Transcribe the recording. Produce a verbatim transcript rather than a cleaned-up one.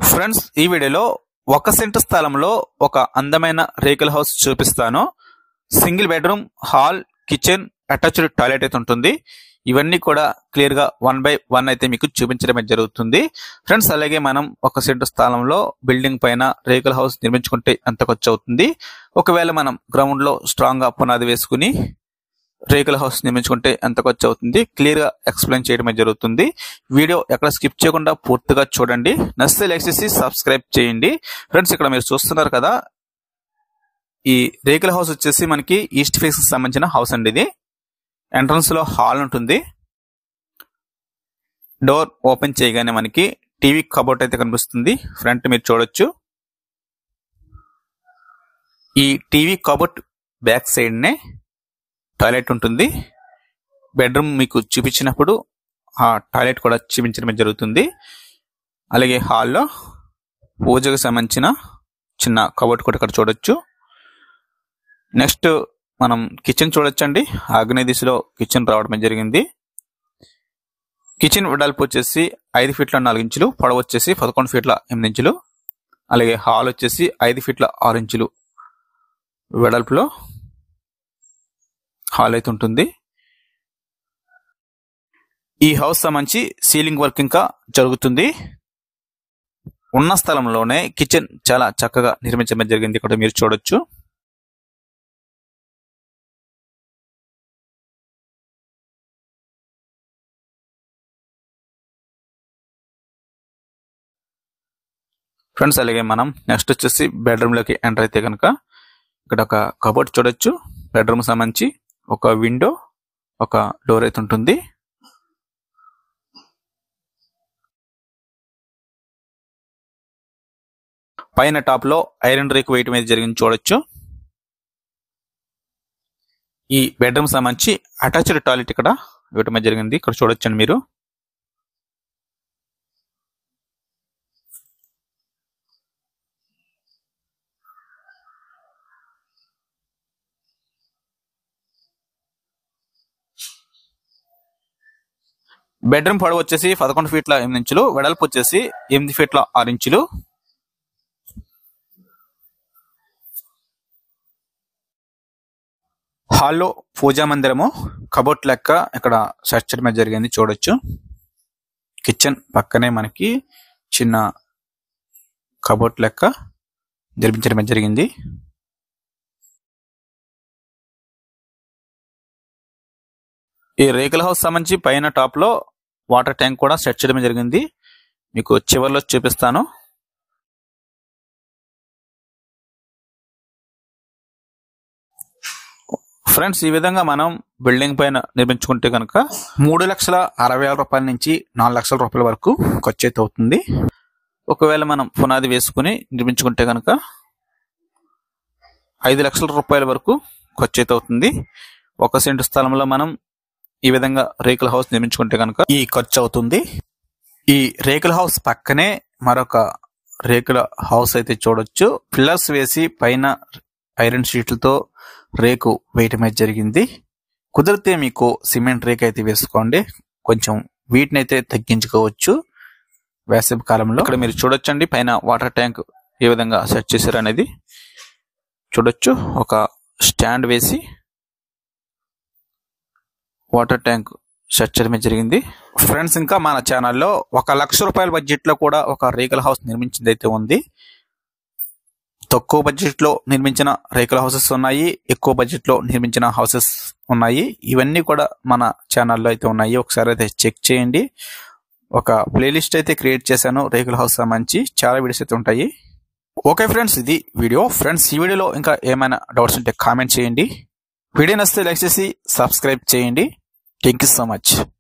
Friends, ఈ వీడియోలో ఒక సెంటు స్థలంలో ఒక అందమైన రేకుల హౌస్ చూపిస్తాను. Single bedroom, hall, kitchen, attached toilet అయితే ఉంటుంది. ఇవన్నీ కూడా క్లియర్ గా వన్ బై వన్ అయితే మీకు చూపించడమే జరుగుతుంది. ఫ్రెండ్స్, అలాగే మనం ఒక సెంటు స్థలంలో బిల్డింగ్ పైన రేకుల హౌస్ నిర్మించుకుంటే ఎంత ఖర్చు అవుతుంది, ఒకవేళ మనం గ్రౌండ్ లో స్ట్రాంగ్ గా పునాది వేసుకుని రేకుల హౌస్ నిర్మించుకుంటే ఎంత ఖర్చు అవుతుంది, క్లియర్ గా ఎక్స్ప్లెయిన్ చేయడమే జరుగుతుంది. వీడియో ఎక్కడ స్కిప్ చేయకుండా పూర్తిగా చూడండి. నచ్చితే లైక్ చేసి సబ్స్క్రైబ్ చేయండి. ఫ్రెండ్స్, ఇక్కడ మీరు చూస్తున్నారు కదా, ఈ రేకుల హౌస్ వచ్చేసి మనకి ఈస్ట్ ఫేస్ కి సంబంధించిన హౌస్ అండి. ఇది ఎంట్రన్స్ లో హాల్ ఉంటుంది. డోర్ ఓపెన్ చేయగానే మనకి టీవీ కబోర్డ్ అయితే కనిపిస్తుంది. ఫ్రంట్ మీరు చూడొచ్చు. ఈ టీవీ కబోర్డ్ బ్యాక్ సైడ్ నే టాయిలెట్ ఉంటుంది. బెడ్రూమ్ మీకు చూపించినప్పుడు ఆ టాయిలెట్ కూడా చూపించడం జరుగుతుంది. అలాగే హాల్లో పూజకు సంబంధించిన చిన్న కబోర్డ్ కూడా ఇక్కడ చూడొచ్చు. నెక్స్ట్ మనం కిచెన్ చూడొచ్చండి. ఆగ్నేయ దిశలో కిచెన్ రావడం జరిగింది. కిచెన్ వెడల్పు వచ్చేసి ఐదు ఫీట్ల నాలుగు ఇంచులు, పొడవు వచ్చేసి పదకొండు ఫీట్ల ఎనిమిది ఇంచులు. అలాగే హాల్ వచ్చేసి ఐదు ఫీట్ల ఆరు ఇంచులు వెడల్పులో హాల్ అయితే ఉంటుంది. ఈ హౌస్ సంబంధించి సీలింగ్ వర్క్ ఇంకా జరుగుతుంది. ఉన్న స్థలంలోనే కిచెన్ చాలా చక్కగా నిర్మించడం జరిగింది. ఇక్కడ మీరు చూడొచ్చు. ఫ్రెండ్స్, అలాగే మనం నెక్స్ట్ వచ్చేసి బెడ్రూమ్ లోకి ఎంటర్ అయితే కనుక ఇక్కడ ఒక కబోర్డ్ చూడొచ్చు. బెడ్రూమ్ సంబంధించి ఒక విండో, ఒక డోర్ అయితే ఉంటుంది. పైన టాప్ లో ఐరన్ రేకు వేయటం అయితే జరిగింది చూడొచ్చు. ఈ బెడ్రూమ్ సంబంధించి అటాచ్డ్ టాయిలెట్ ఇక్కడ ఇవ్వటం అయితే జరిగింది. ఇక్కడ చూడొచ్చండి మీరు. బెడ్రూమ్ పొడవు వచ్చేసి పదకొండు ఫీట్ల ఎనిమిది ఇంచులు, వెడల్పు వచ్చేసి ఎనిమిది ఫీట్ల ఆరు ఇంచులు. హాల్లో పూజా మందిరము కబోర్డ్ లెక్క ఇక్కడ సెట్ చేయడం జరిగింది చూడొచ్చు. కిచెన్ పక్కనే మనకి చిన్న కబోర్డ్ లెక్క నిర్మించడం జరిగింది. ఈ రేకుల హౌస్ సంబంధించి పైన టాప్ లో వాటర్ ట్యాంక్ కూడా సెట్ చేయడం జరిగింది. మీకు చివర్లో చూపిస్తాను. ఫ్రెండ్స్, ఈ విధంగా మనం బిల్డింగ్ పైన నిర్మించుకుంటే కనుక మూడు లక్షల అరవై వేల రూపాయల నుంచి నాలుగు లక్షల రూపాయల వరకు ఖర్చు అయితే అవుతుంది. ఒకవేళ మనం పునాది వేసుకుని నిర్మించుకుంటే కనుక ఐదు లక్షల రూపాయల వరకు ఖర్చు అయితే అవుతుంది. ఒక సెంటు స్థలంలో మనం ఈ విధంగా రేకుల హౌస్ నిర్మించుకుంటే కనుక ఈ ఖర్చు అవుతుంది. ఈ రేకుల హౌస్ పక్కనే మరొక రేకుల హౌస్ అయితే చూడొచ్చు. పిల్లర్స్ వేసి పైన ఐరన్ షీట్లతో రేకు వేయటం అయితే జరిగింది. కుదిరితే మీకు సిమెంట్ రేకు అయితే వేసుకోండి. కొంచెం వీటిని అయితే తగ్గించుకోవచ్చు వేసవి కాలంలో. ఇక్కడ మీరు చూడొచ్చండి, పైన వాటర్ ట్యాంక్ ఏ విధంగా సెట్ చేశారు అనేది చూడొచ్చు. ఒక స్టాండ్ వేసి వాటర్ ట్యాంక్ సెట్ చేయడమే జరిగింది. ఫ్రెండ్స్, ఇంకా మన ఛానల్లో ఒక లక్ష రూపాయల బడ్జెట్ లో కూడా ఒక రేకుల హౌస్ నిర్మించింది అయితే ఉంది. తక్కువ బడ్జెట్ లో నిర్మించిన రేకుల హౌసెస్ ఉన్నాయి, ఎక్కువ బడ్జెట్ లో నిర్మించిన హౌసెస్ ఉన్నాయి. ఇవన్నీ కూడా మన ఛానల్లో అయితే ఉన్నాయి. ఒకసారి అయితే చెక్ చేయండి. ఒక ప్లేలిస్ట్ అయితే క్రియేట్ చేశాను రేకుల హౌస్ సంబంధించి. చాలా వీడియోస్ అయితే ఉంటాయి. ఓకే ఫ్రెండ్స్, ఇది వీడియో. ఫ్రెండ్స్, ఈ వీడియోలో ఇంకా ఏమైనా డౌట్స్ ఉంటే కామెంట్ చేయండి. వీడియో నచ్చితే లైక్ చేసి సబ్స్క్రైబ్ చేయండి. Thank you so much.